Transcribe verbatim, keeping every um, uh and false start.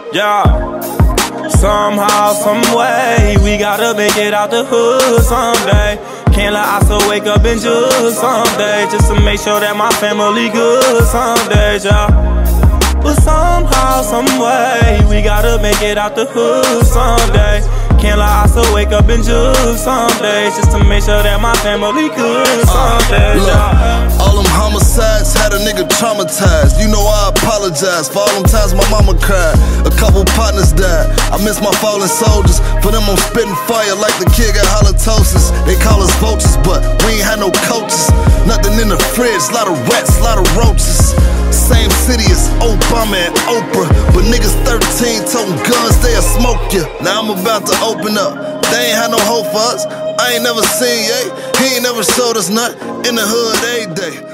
Yeah. Somehow, some way, we gotta make it out the hood someday. Can't let I still wake up and just someday, just to make sure that my family good someday, yeah. But somehow, some way, we gotta make it out the hood someday. Can't lie, I still wake up and just some days, just to make sure that my family good some days, uh, yeah. All them homicides had a nigga traumatized. You know I apologize for all them times my mama cried. A couple partners died. I miss my fallen soldiers. For them I'm spitting fire like the kid got halitosis. They call us vultures, but we ain't had no coaches. Nothing in the fridge, lot of rats, lot of roaches. Same city as Obama and Oprah, but niggas thirteen toting guns, they'll smoke ya. Now I'm about to open up. They ain't had no hope for us. I ain't never seen Ye. He ain't never showed us nothing. In the hood every day.